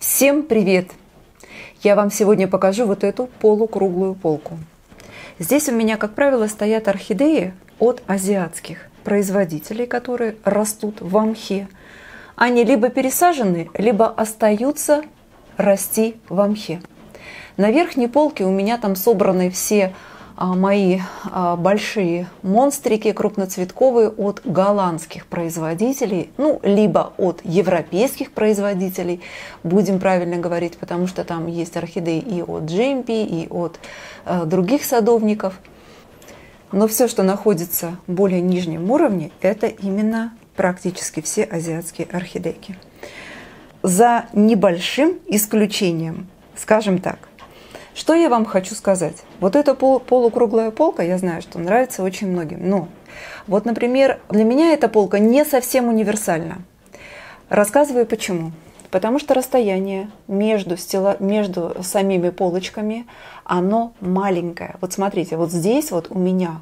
Всем привет! Я вам сегодня покажу вот эту полукруглую полку. Здесь у меня, как правило, стоят орхидеи от азиатских производителей, которые растут в мхе. Они либо пересажены, либо остаются расти в мхе. На верхней полке у меня там собраны все мои большие монстрики крупноцветковые от голландских производителей, ну, либо от европейских производителей, будем правильно говорить, потому что там есть орхидеи и от GMP, и от других садовников. Но все, что находится в более нижнем уровне, это именно практически все азиатские орхидейки. За небольшим исключением, скажем так. Что я вам хочу сказать? Вот эта полукруглая полка, я знаю, что нравится очень многим. Но вот, например, для меня эта полка не совсем универсальна. Рассказываю почему. Потому что расстояние между самими полочками, оно маленькое. Вот смотрите, вот здесь вот у меня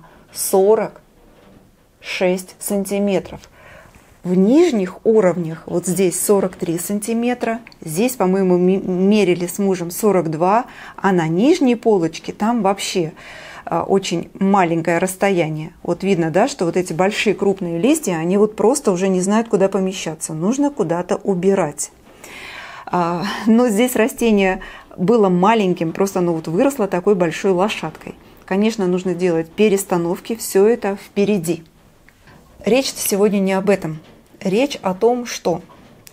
46 сантиметров. В нижних уровнях, вот здесь 43 сантиметра, здесь, по-моему, мерили с мужем 42, а на нижней полочке там вообще очень маленькое расстояние. Вот видно, да, что вот эти большие крупные листья, они вот просто уже не знают, куда помещаться. Нужно куда-то убирать. Но здесь растение было маленьким, просто оно вот выросло такой большой лошадкой. Конечно, нужно делать перестановки, все это впереди. Речь сегодня не об этом. Речь о том, что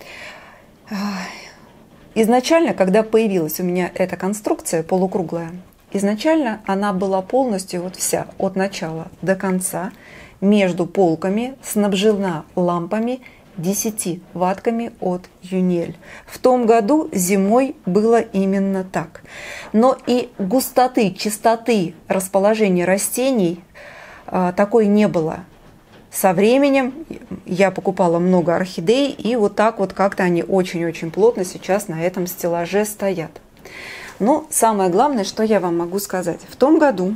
изначально, когда появилась у меня эта конструкция полукруглая, изначально она была полностью вот вся от начала до конца между полками снабжена лампами 10 ваттками от Юнель. В том году зимой было именно так. Но и густоты, чистоты расположения растений такой не было. Со временем я покупала много орхидей, и вот так вот как-то они очень-очень плотно сейчас на этом стеллаже стоят. Но самое главное, что я вам могу сказать. В том году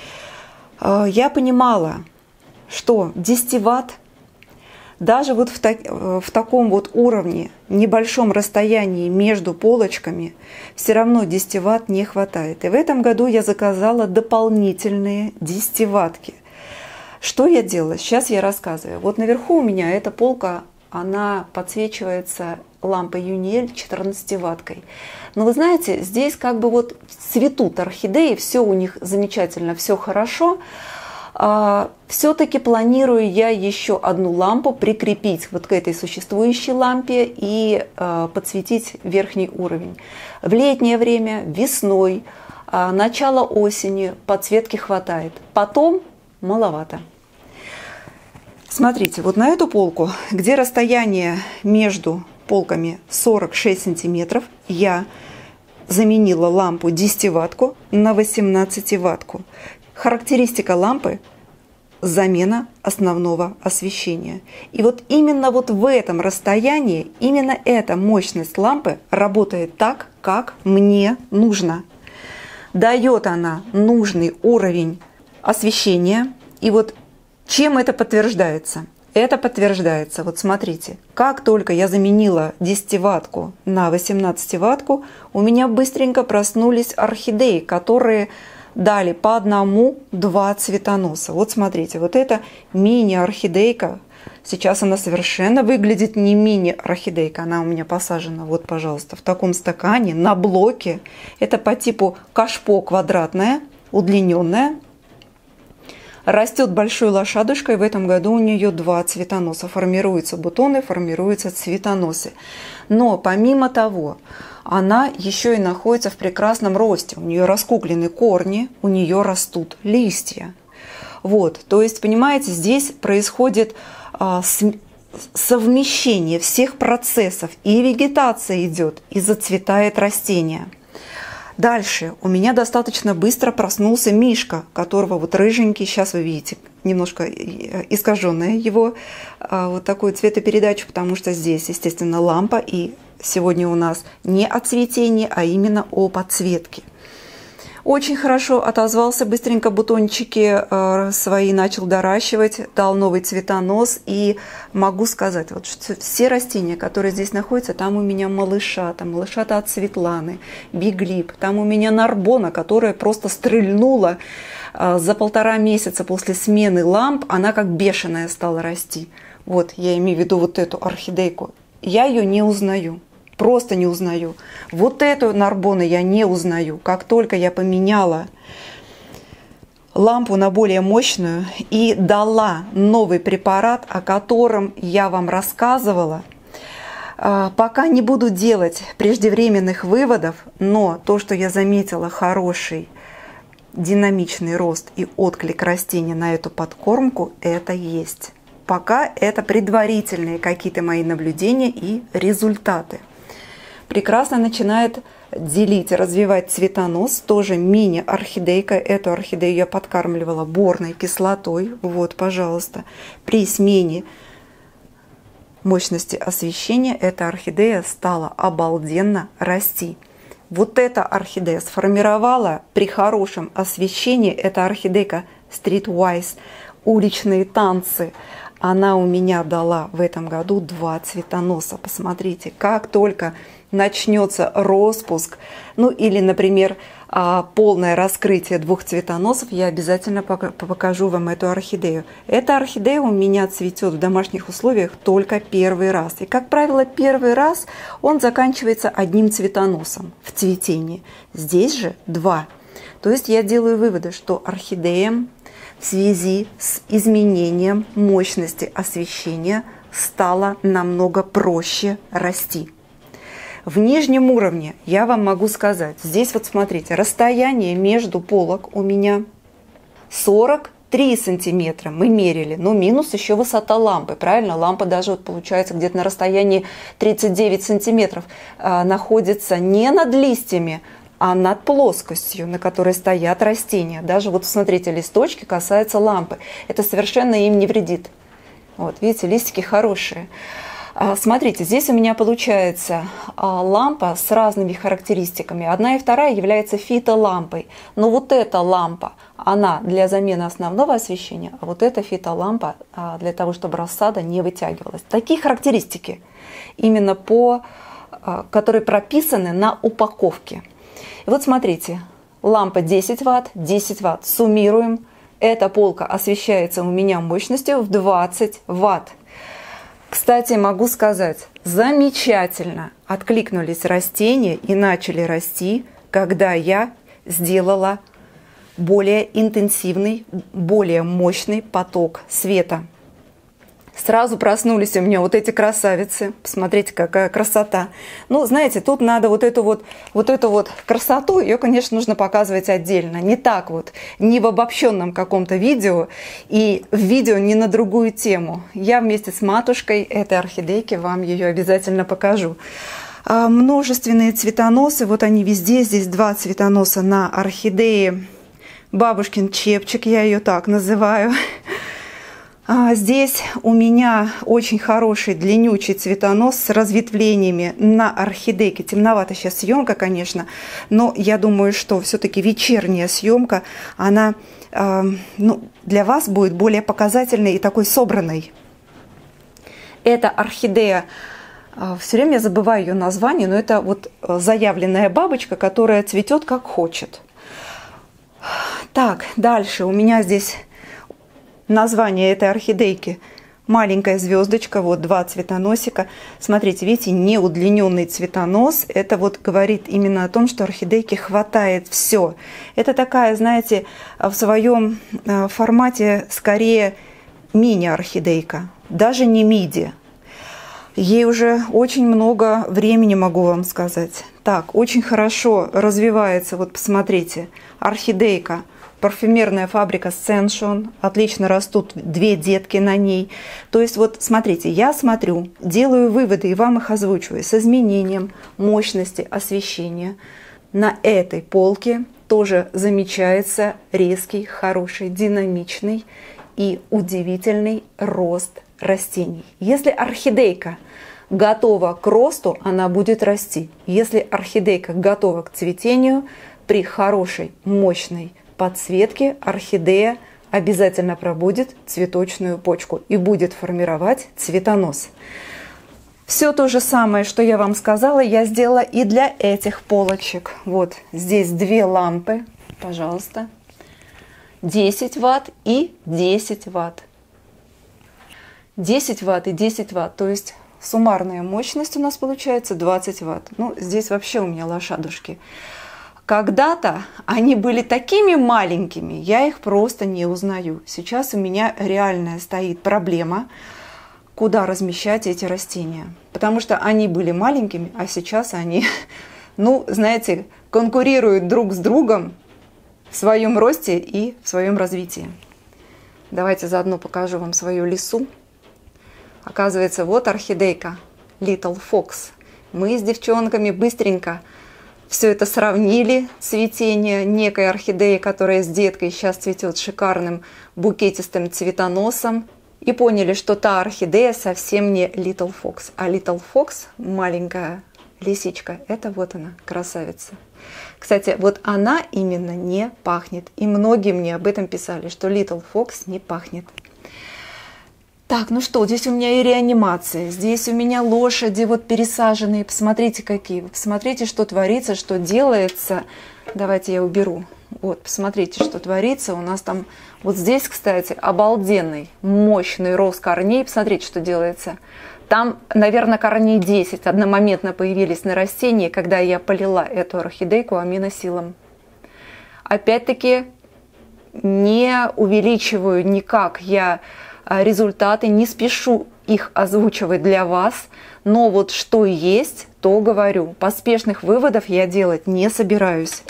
я понимала, что 10 ватт, даже вот в таком вот уровне, небольшом расстоянии между полочками, все равно 10 ватт не хватает. И в этом году я заказала дополнительные 10 ваттки. Что я делала? Сейчас я рассказываю. Вот наверху у меня эта полка, она подсвечивается лампой Юнель 14 ватткой. Но вы знаете, здесь как бы вот цветут орхидеи, все у них замечательно, все хорошо. Все-таки планирую я еще одну лампу прикрепить вот к этой существующей лампе и подсветить верхний уровень. В летнее время, весной, начало осени подсветки хватает. Потом маловато. Смотрите, вот на эту полку, где расстояние между полками 46 сантиметров, я заменила лампу 10-ваттку на 18-ваттку. Характеристика лампы – замена основного освещения. И вот именно вот в этом расстоянии, именно эта мощность лампы работает так, как мне нужно. Дает она нужный уровень освещения. И вот чем это подтверждается? Это подтверждается, вот смотрите, как только я заменила 10-ваттку на 18-ваттку, у меня быстренько проснулись орхидеи, которые дали по одному-два цветоноса. Вот смотрите, вот эта мини-орхидейка, сейчас она совершенно выглядит не мини-орхидейка, она у меня посажена, вот, пожалуйста, в таком стакане, на блоке. Это по типу кашпо квадратная, удлиненная. Растет большой лошадушкой, в этом году у нее 2 цветоноса. Формируются бутоны, формируются цветоносы. Но помимо того, она еще и находится в прекрасном росте. У нее раскуклены корни, у нее растут листья. Вот, то есть, понимаете, здесь происходит совмещение всех процессов. И вегетация идет, и зацветает растение. Дальше у меня достаточно быстро проснулся Мишка, которого вот рыженький, сейчас вы видите, немножко искаженная его вот такую цветопередачу, потому что здесь, естественно, лампа, и сегодня у нас не о цветении, а именно о подсветке. Очень хорошо отозвался, быстренько бутончики свои начал доращивать, дал новый цветонос. И могу сказать, вот, что все растения, которые здесь находятся, там у меня малышата, малышата от Светланы, биглип, там у меня нарбона, которая просто стрельнула за 1,5 месяца после смены ламп, она как бешеная стала расти. Вот, я имею в виду вот эту орхидейку. Я ее не узнаю. Просто не узнаю. Вот эту нарбону я не узнаю. Как только я поменяла лампу на более мощную и дала новый препарат, о котором я вам рассказывала, пока не буду делать преждевременных выводов, но то, что я заметила, хороший динамичный рост и отклик растения на эту подкормку, это есть. Пока это предварительные какие-то мои наблюдения и результаты. Прекрасно начинает делить, развивать цветонос, тоже мини-орхидейка. Эту орхидею я подкармливала борной кислотой. Вот, пожалуйста. При смене мощности освещения эта орхидея стала обалденно расти. Вот эта орхидея сформировала при хорошем освещении, эта орхидейка Streetwise, уличные танцы. Она у меня дала в этом году 2 цветоноса. Посмотрите, как только начнется распуск, ну или, например, полное раскрытие 2 цветоносов, я обязательно покажу вам эту орхидею. Эта орхидея у меня цветет в домашних условиях только 1-й раз. И, как правило, 1-й раз он заканчивается 1 цветоносом в цветении. Здесь же 2. То есть я делаю выводы, что орхидеям в связи с изменением мощности освещения стало намного проще расти. В нижнем уровне я вам могу сказать, здесь вот смотрите, расстояние между полок у меня 43 сантиметра, мы мерили, но минус еще высота лампы, правильно? Лампа даже вот получается где-то на расстоянии 39 сантиметров находится не над листьями, а над плоскостью, на которой стоят растения. Даже вот смотрите, листочки касаются лампы. Это совершенно им не вредит. Вот, видите, листики хорошие. Смотрите, здесь у меня получается лампа с разными характеристиками. 1 и 2 являются фитолампой. Но вот эта лампа, она для замены основного освещения, а вот эта фитолампа для того, чтобы рассада не вытягивалась. Такие характеристики, именно которые прописаны на упаковке. И вот смотрите, лампа 10 Вт, 10 Вт. Суммируем. Эта полка освещается у меня мощностью в 20 Вт. Кстати, могу сказать, замечательно откликнулись растения и начали расти, когда я сделала более интенсивный, более мощный поток света. Сразу проснулись у меня вот эти красавицы. Посмотрите, какая красота. Ну, знаете, тут надо вот эту красоту, ее, конечно, нужно показывать отдельно. Не так вот, не в обобщенном каком-то видео, и в видео не на другую тему. Я вместе с матушкой этой орхидейки вам ее обязательно покажу. Множественные цветоносы, вот они везде. Здесь 2 цветоноса на орхидее. Бабушкин чепчик, я ее так называю. Здесь у меня очень хороший длиннючий цветонос с разветвлениями на орхидейке. Темновато сейчас съемка, конечно, но я думаю, что все-таки вечерняя съемка, она для вас будет более показательной и такой собранной. Эта орхидея, все время я забываю ее название, но это вот заявленная бабочка, которая цветет как хочет. Так, дальше у меня здесь название этой орхидейки маленькая звездочка, вот 2 цветоносика. Смотрите, видите, неудлиненный цветонос. Это вот говорит именно о том, что орхидейке хватает все. Это такая, знаете, в своем формате скорее мини-орхидейка, даже не миди. Ей уже очень много времени, могу вам сказать. Так, очень хорошо развивается, вот посмотрите, орхидейка. Парфюмерная фабрика Сеншон, отлично растут 2 детки на ней. То есть вот смотрите, я смотрю, делаю выводы и вам их озвучиваю с изменением мощности освещения. На этой полке тоже замечается резкий, хороший, динамичный и удивительный рост растений. Если орхидейка готова к росту, она будет расти. Если орхидейка готова к цветению, при хорошей, мощной подсветке орхидея обязательно пробудет цветочную почку и будет формировать цветонос. Все то же самое, что я вам сказала, я сделала и для этих полочек. Вот здесь две лампы, пожалуйста, 10 Вт и 10 Вт. 10 Вт и 10 Вт, то есть суммарная мощность у нас получается 20 Вт. Ну, здесь вообще у меня лошадушки. Когда-то они были такими маленькими, я их просто не узнаю. Сейчас у меня реальная стоит проблема, куда размещать эти растения. Потому что они были маленькими, а сейчас они, ну, знаете, конкурируют друг с другом в своем росте и в своем развитии. Давайте заодно покажу вам свою лису. Оказывается, вот орхидейка Little Fox. Мы с девчонками быстренько все это сравнили, цветение некой орхидеи, которая с деткой сейчас цветет шикарным букетистым цветоносом, и поняли, что та орхидея совсем не Little Fox, а Little Fox, маленькая лисичка, это вот она, красавица. Кстати, вот она именно не пахнет, и многие мне об этом писали, что Little Fox не пахнет. Так, ну что, здесь у меня и реанимация, здесь у меня лошади вот пересаженные, посмотрите какие, посмотрите, что творится, что делается. Давайте я уберу. Вот, посмотрите, что творится. У нас там, вот здесь, кстати, обалденный, мощный рост корней. Посмотрите, что делается. Там, наверное, корней 10 одномоментно появились на растении, когда я полила эту орхидейку аминосилом. Опять-таки, не увеличиваю никак я результаты, не спешу их озвучивать для вас, но вот что есть, то говорю. Поспешных выводов я делать не собираюсь.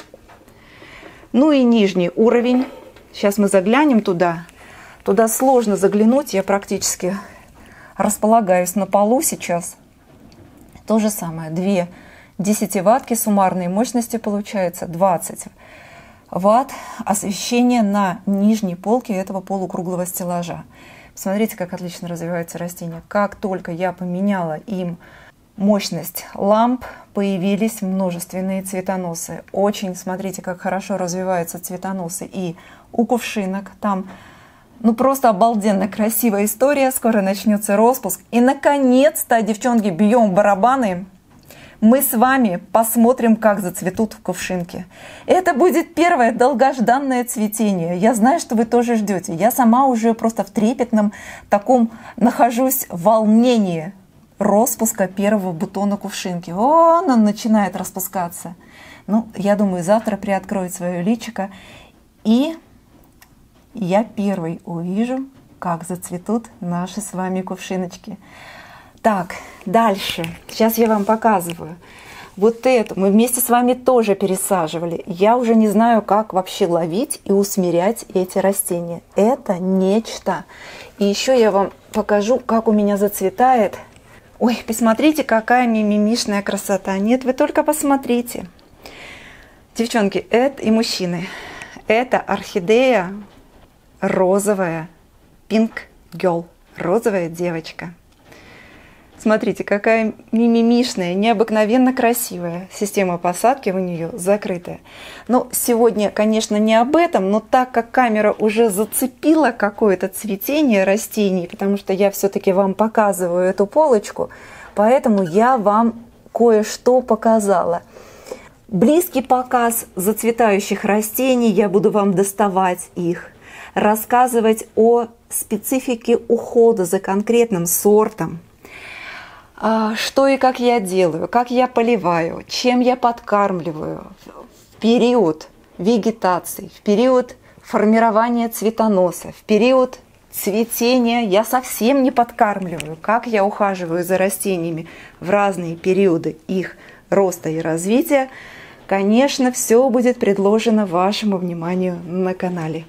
Ну и нижний уровень. Сейчас мы заглянем туда. Туда сложно заглянуть, я практически располагаюсь на полу сейчас. То же самое, 2 10-ваттки суммарной мощности получается 20 Вт освещения на нижней полке этого полукруглого стеллажа. Смотрите, как отлично развивается растение. Как только я поменяла им мощность ламп, появились множественные цветоносы. Очень, смотрите, как хорошо развиваются цветоносы и у кувшинок. Там, ну, просто обалденно красивая история. Скоро начнется распуск. И, наконец-то, девчонки, бьем барабаны. Мы с вами посмотрим, как зацветут в кувшинке. Это будет первое долгожданное цветение. Я знаю, что вы тоже ждете. Я сама уже просто в трепетном таком нахожусь волнении распуска первого бутона кувшинки. Вон он начинает распускаться. Ну, я думаю, завтра приоткроет свое личико. И я первой увижу, как зацветут наши с вами кувшиночки. Так, дальше. Сейчас я вам показываю. Вот эту мы вместе с вами тоже пересаживали. Я уже не знаю, как вообще ловить и усмирять эти растения. Это нечто. И еще я вам покажу, как у меня зацветает. Ой, посмотрите, какая мимимишная красота. Нет, вы только посмотрите. Девчонки, это и мужчины. Это орхидея розовая, Pink Girl, розовая девочка. Смотрите, какая мимимишная, необыкновенно красивая. Система посадки у нее закрытая. Но сегодня, конечно, не об этом, но так как камера уже зацепила какое-то цветение растений, потому что я все-таки вам показываю эту полочку, поэтому я вам кое-что показала. Близкий показ зацветающих растений, я буду вам доставать их, рассказывать о специфике ухода за конкретным сортом. Что и как я делаю, как я поливаю, чем я подкармливаю в период вегетации, в период формирования цветоноса, в период цветения я совсем не подкармливаю, как я ухаживаю за растениями в разные периоды их роста и развития. Конечно, все будет предложено вашему вниманию на канале.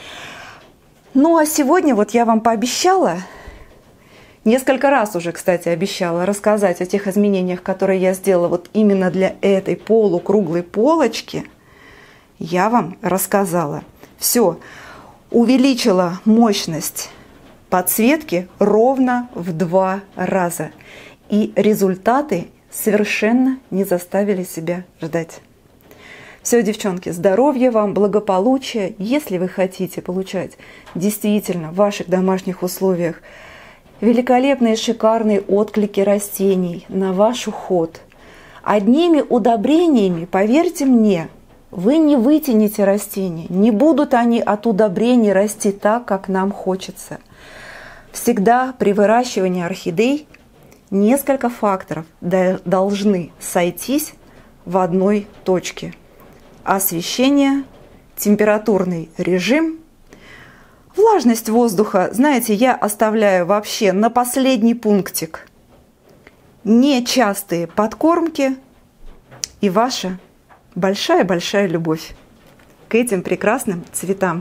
Ну а сегодня вот я вам пообещала, несколько раз уже, кстати, обещала рассказать о тех изменениях, которые я сделала вот именно для этой полукруглой полочки. Я вам рассказала. Все, увеличила мощность подсветки ровно в 2 раза. И результаты совершенно не заставили себя ждать. Все, девчонки, здоровья вам, благополучия. Если вы хотите получать действительно в ваших домашних условиях великолепные, шикарные отклики растений на ваш уход, одними удобрениями, поверьте мне, вы не вытянете растения, не будут они от удобрений расти так, как нам хочется. Всегда при выращивании орхидей несколько факторов должны сойтись в одной точке. Освещение, температурный режим, влажность воздуха, знаете, я оставляю вообще на последний пунктик. Нечастые подкормки и ваша большая-большая любовь к этим прекрасным цветам.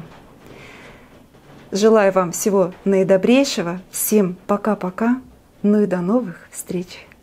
Желаю вам всего наидобрейшего. Всем пока-пока. Ну и до новых встреч.